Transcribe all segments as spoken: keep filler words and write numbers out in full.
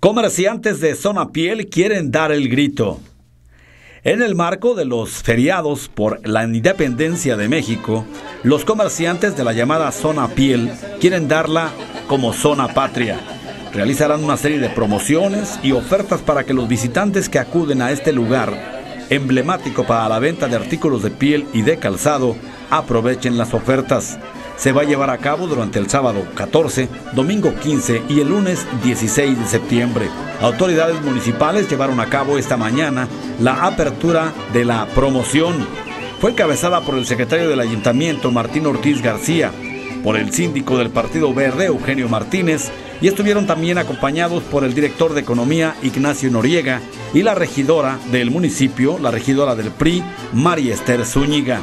Comerciantes de Zona Piel quieren dar el grito. En el marco de los feriados por la independencia de México, los comerciantes de la llamada Zona Piel quieren darla como zona patria. Realizarán una serie de promociones y ofertas para que los visitantes que acuden a este lugar, emblemático para la venta de artículos de piel y de calzado, aprovechen las ofertas. Se va a llevar a cabo durante el sábado catorce, domingo quince y el lunes dieciséis de septiembre. Autoridades municipales llevaron a cabo esta mañana la apertura de la promoción. Fue encabezada por el secretario del Ayuntamiento, Martín Ortiz García, por el síndico del Partido Verde, Eugenio Martínez, y estuvieron también acompañados por el director de Economía, Ignacio Noriega, y la regidora del municipio, la regidora del P R I, María Esther Zúñiga.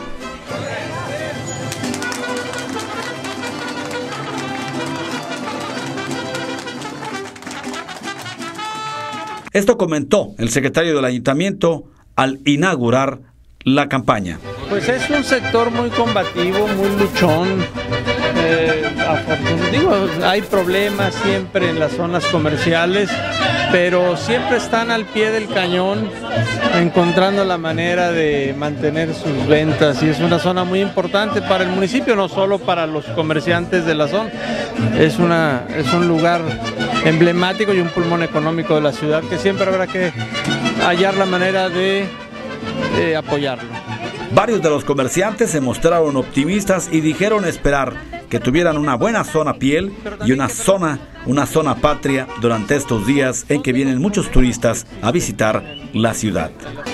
Esto comentó el secretario del Ayuntamiento al inaugurar la campaña. Pues es un sector muy combativo, muy luchón. Eh, digo, hay problemas siempre en las zonas comerciales, pero siempre están al pie del cañón encontrando la manera de mantener sus ventas, y es una zona muy importante para el municipio, no solo para los comerciantes de la zona. Es, una, es un lugar emblemático y un pulmón económico de la ciudad que siempre habrá que hallar la manera de, de apoyarlo. Varios de los comerciantes se mostraron optimistas y dijeron esperar que tuvieran una buena zona piel y una zona, una zona patria durante estos días en que vienen muchos turistas a visitar la ciudad.